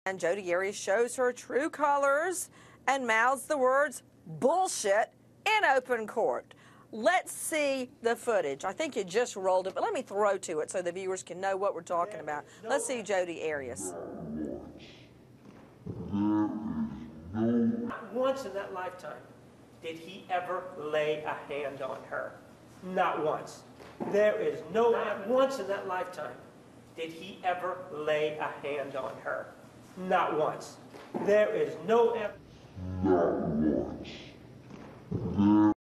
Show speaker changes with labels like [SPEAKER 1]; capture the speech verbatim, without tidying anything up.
[SPEAKER 1] And Jodi Arias shows her true colors and mouths the words bullshit in open court. Let's see the footage. I think you just rolled it, but let me throw to it so the viewers can know what we're talking about. Let's see Jodi Arias.
[SPEAKER 2] Not once in that lifetime did he ever lay a hand on her. Not once. There is no, not once in that lifetime did he ever lay a hand on her. Not once. There is no evidence. Not once.